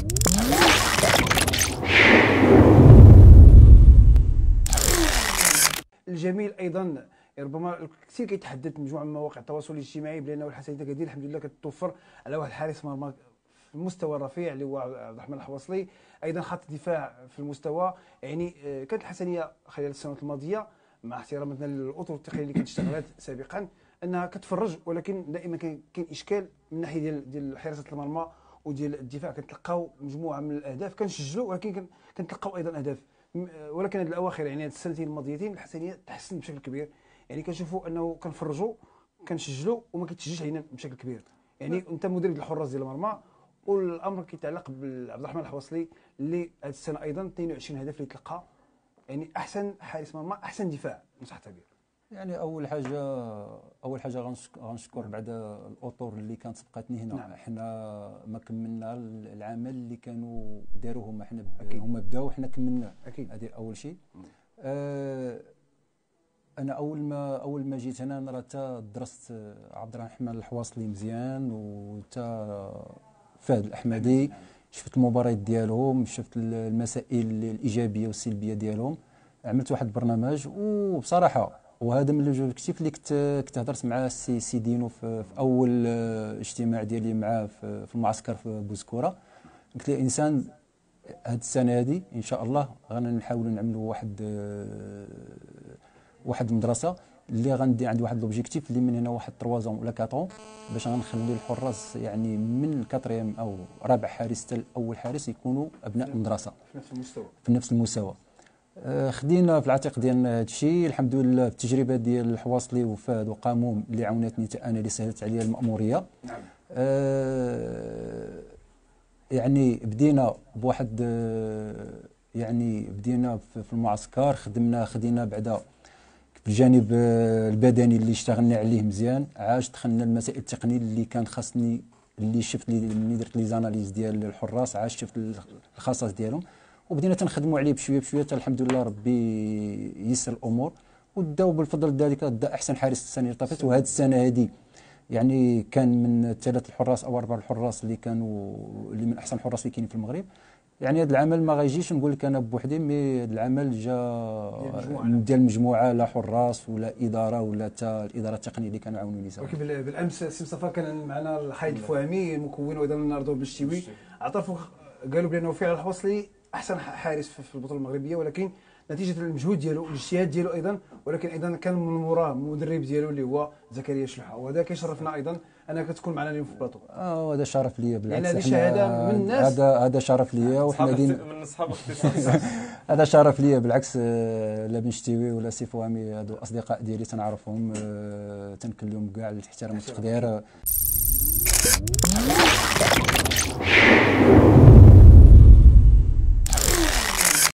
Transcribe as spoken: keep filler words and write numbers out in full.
الجميل ايضا ربما كثير كيتحدث مجموعه من مواقع التواصل الاجتماعي بانه الحسنيه كدير الحمد لله كتوفر على واحد الحارس مرمى في المستوى الرفيع اللي هو عبد الرحمن الحواصلي، ايضا خط الدفاع في المستوى. يعني كانت الحسنيه خلال السنوات الماضيه مع احترامنا للاطر التقنيه اللي كانت اشتغلت سابقا انها كتفرج، ولكن دائما كاين اشكال من ناحيه ديال ديال حراسه المرمى وديال الدفاع. كنتلقاو مجموعه من الاهداف كنسجلوا، ولكن كنتلقاو ايضا اهداف. ولكن هذه الاواخر يعني هذه السنتين الماضيتين الحسنيه تحسن بشكل كبير. يعني كنشوفوا انه كنفرجوا كنسجلوا وما كيتسجلش علينا بشكل كبير. يعني انت مدرب الحراس ديال المرمى، والامر كيتعلق بعبد الرحمن الحواصلي اللي هذه السنه ايضا اثنين وعشرين هدف اللي تلقى. يعني احسن حارس مرمى، احسن دفاع نصح التعبير. يعني اول حاجه اول حاجه غنشكر بعد الاطر اللي كانت سبقتني هنا. نعم. حنا ما كملنا العمل اللي كانوا داروه هما، حنا هما بداو وحنا كملناه. اكيد هذه اول شيء. آه انا اول ما اول ما جيت هنا انا راه درست عبد الرحمن الحواصلي مزيان، وتا فهد الاحمدي، شفت المباريات ديالهم، شفت المسائل الايجابيه والسلبيه ديالهم، عملت واحد البرنامج. وبصراحه وهذا من لوجيكتيف اللي كنت كنت هضرت مع السي سي دينو في, في اول اجتماع ديالي معاه في, في المعسكر في بوزكوره. قلت له انسان هذه السنه هذه ان شاء الله غنحاولوا نعملوا واحد واحد المدرسه اللي غندي عندي واحد لوبجيكتيف اللي من هنا واحد ثلاثة ولا أربعة باش غنخلي الحراس يعني من كاتريام او رابع حارس حتى اول حارس يكونوا ابناء المدرسه في نفس المستوى في نفس المستوى. خدينا في العتيق ديالنا هذا الشيء الحمد لله. التجربه ديال الحواصلي وفهد وقاموم اللي عاونتني حتى انا اللي سهلت عليا الماموريه. نعم. آه يعني بدينا بواحد آه يعني بدينا في المعسكر، خدمنا خدينا بعدا في الجانب البدني اللي اشتغلنا عليه مزيان. عاش دخلنا المسائل التقنيه اللي كان خاصني، اللي شفت لي ملي درت لي زاناليز ديال الحراس، عاش شفت الخصائص ديالهم وبدينا تنخدموا عليه بشويه بشويه حتى الحمد لله ربي يسر الامور. وداو بالفضل ذلك دا احسن حارس السنه اللي طافت. وهذه السنه هذه يعني كان من ثلاث الحراس او اربع الحراس اللي كانوا اللي من احسن الحراس اللي كاينين في المغرب. يعني هذا العمل ما غيجيش نقول لك انا بوحدي، مي هذا العمل جا ديال المجموعه، لا حراس ولا اداره ولا حتى الاداره التقنيه اللي كانوا عاونوني سوا. ولكن بالامس سي مصطفى كان معنا الخالد الفهمي المكون وايضا ناردو بالشتيوي، اعترفوا قالوا بانه فعلا الحواصلي احسن حارس في البطوله المغربيه، ولكن نتيجه المجهود ديالو والاجتهاد ديالو ايضا، ولكن ايضا كان من موراه المدرب ديالو اللي هو زكريا شلحه. وهذا كيشرفنا ايضا انك تكون معنا اليوم في البلاطو. اه هذا شرف ليا بالعكس. يعني هذه شهاده من الناس. هذا هذا شرف ليا وحنا دين من اصحاب اختصاص. هذا شرف ليا بالعكس. لا بن شتيوي ولا سي فهمي هادو اصدقاء ديالي تنعرفهم، تنكلهم كاع الاحترام والتقدير.